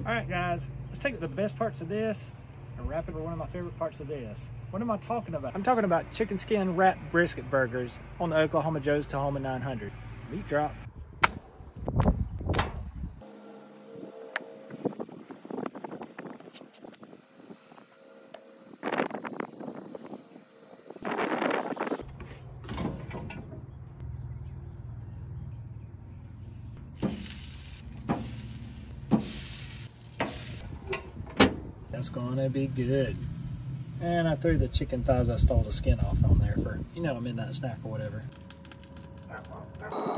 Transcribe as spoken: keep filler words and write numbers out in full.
All right, guys, let's take the best parts of this and wrap it with one of my favorite parts of this. What am I talking about? I'm talking about chicken skin wrapped brisket burgers on the Oklahoma Joe's Tahoma nine hundred. Meat drop. That's gonna be good. And I threw the chicken thighs I stole the skin off on there for, you know, a midnight snack or whatever.